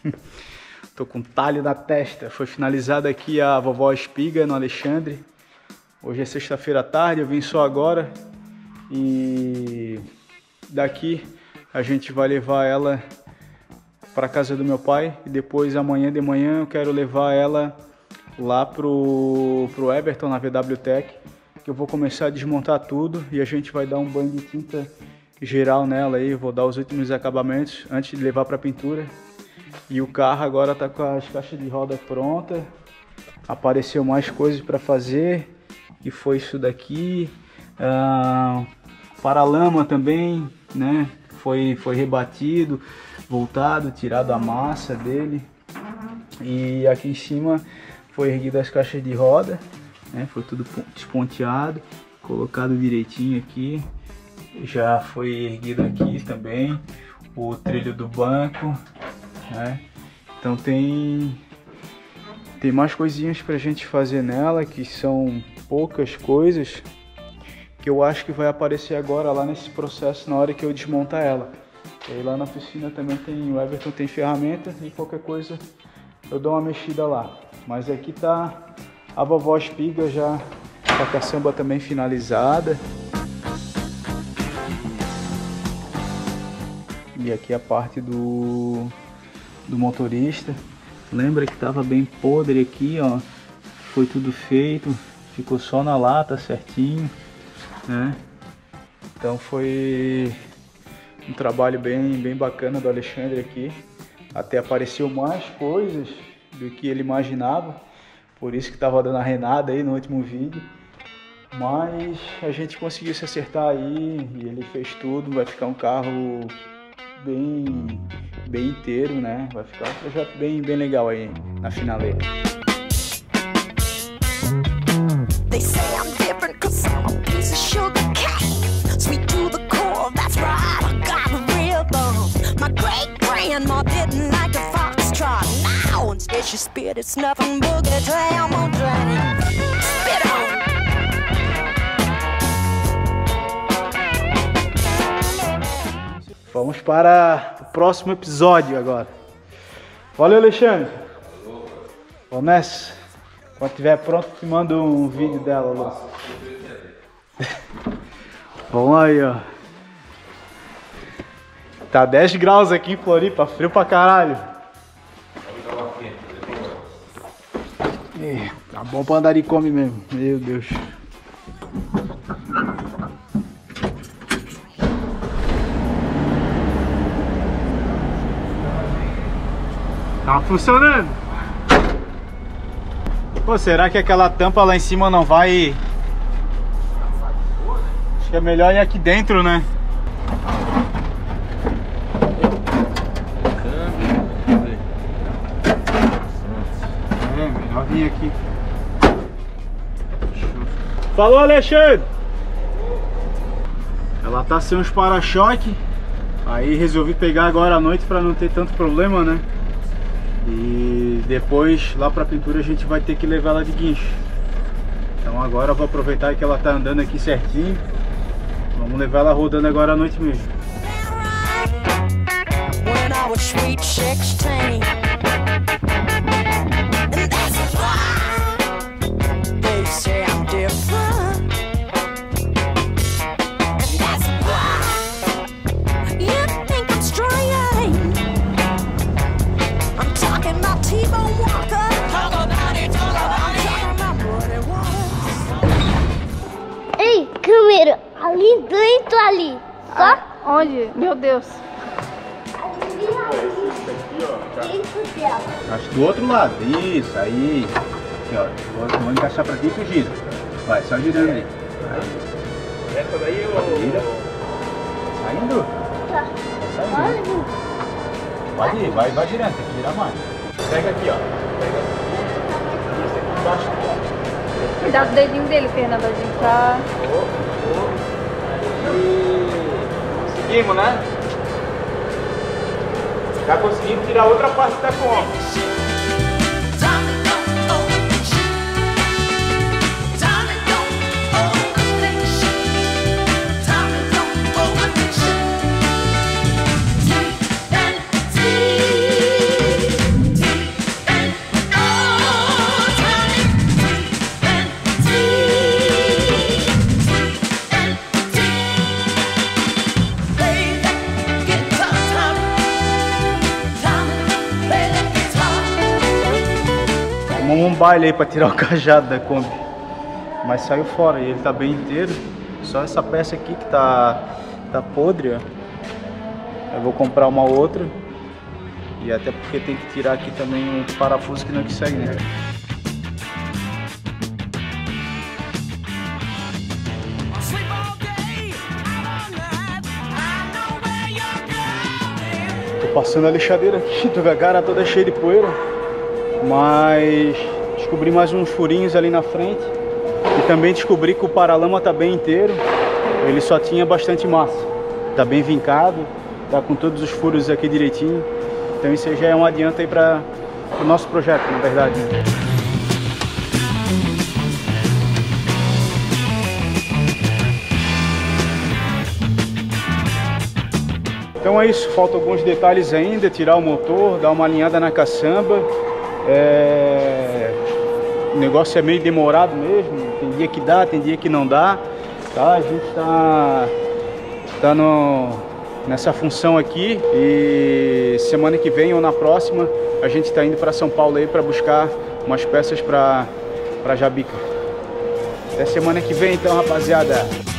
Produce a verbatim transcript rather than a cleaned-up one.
Tô com talho na testa. Foi finalizada aqui a vovó Espiga no Alexandre. Hoje é sexta-feira à tarde, eu vim só agora. E daqui a gente vai levar ela para casa do meu pai. E depois amanhã de manhã eu quero levar ela lá pro, pro Everton na V W Tech. Que eu vou começar a desmontar tudo e a gente vai dar um banho de tinta geral nela aí. Vou dar os últimos acabamentos antes de levar para pintura. E o carro agora tá com as caixas de roda pronta. Apareceu mais coisas para fazer. E foi isso daqui. Ah, paralama também, né? Foi, foi rebatido, voltado, tirado a massa dele. E aqui em cima foi erguido as caixas de roda, né? Foi tudo desponteado, colocado direitinho aqui. Já foi erguido aqui também o trilho do banco. Né? Então tem tem mais coisinhas pra gente fazer nela, que são poucas coisas, que eu acho que vai aparecer agora lá nesse processo na hora que eu desmontar ela. E aí lá na oficina também tem, o Everton tem ferramenta e qualquer coisa eu dou uma mexida lá. Mas aqui tá a vovó Espiga já com a caçamba também finalizada. E aqui a parte do do motorista. Lembra que tava bem podre aqui, ó. Foi tudo feito, ficou só na lata certinho, né? Então foi um trabalho bem, bem bacana do Alexandre aqui. Até apareceu mais coisas do que ele imaginava, por isso que tava dando a renada aí no último vídeo. Mas a gente conseguiu se acertar aí e ele fez tudo. Vai ficar um carro bem, bem inteiro, né? Vai ficar um projeto bem, bem legal aí na finaleira. They say I'm different 'cause I'm a piece of sugar cane. Sweet to the core, that's right, I got a rhythm. My great grandma didn't like the foxtrot. Now instead she spit, it's nothing boogie down on drain. Spit on. Vamos para o próximo episódio agora. Valeu, Alexandre. Vamos nessa. Quando estiver pronto, te mando um vídeo dela, Lu. Vamos aí, ó. Tá dez graus aqui em Floripa, frio pra caralho. É, tá bom pra andar de come mesmo, meu Deus. Tá funcionando. Pô, será que aquela tampa lá em cima não vai... Acho que é melhor ir aqui dentro, né? É, melhor vir aqui. Falou, Alexandre! Ela tá sem uns para-choque. Aí resolvi pegar agora à noite pra não ter tanto problema, né? E depois lá pra pintura a gente vai ter que levar ela de guincho. Então agora eu vou aproveitar que ela tá andando aqui certinho. Vamos levar ela rodando agora à noite mesmo. Ei, câmera, ali dentro ali. Só? Ah, onde? Meu Deus. Ali, ali. Dentro dela. Acho do outro lado. Isso, aí. Aqui, ó. Vou, vou encaixar pra ti e tu gira. Vai, só girando ali. Aí. Essa daí eu... Gira. Saindo? Tá. Saindo. Pode ir, vai, vai girando, tem que girar mais. Pega aqui, ó. Pega aqui. Isso aqui embaixo aqui, ó. Cuidado do dedinho dele, Fernanda, a gente tá... Oh, oh. E... Conseguimos, né? Já conseguimos tirar outra parte da conta. Arrumamos um baile aí para tirar o cajado da Kombi, mas saiu fora e ele tá bem inteiro. Só essa peça aqui que tá, tá podre, ó. Eu vou comprar uma outra. E até porque tem que tirar aqui também um parafuso que não consegue, né? Tô passando a lixadeira aqui, tô com a cara toda cheia de poeira. Mas descobri mais uns furinhos ali na frente. E também descobri que o paralama tá bem inteiro. Ele só tinha bastante massa. Tá bem vincado, tá com todos os furos aqui direitinho. Então isso já é um adianto aí para o nosso projeto, na verdade. Então é isso, faltam alguns detalhes ainda, tirar o motor, dar uma alinhada na caçamba. É... O negócio é meio demorado mesmo, tem dia que dá, tem dia que não dá. Tá? A gente está tá no... nessa função aqui e semana que vem ou na próxima a gente está indo para São Paulo aí para buscar umas peças para para Jabica. Até semana que vem então, rapaziada.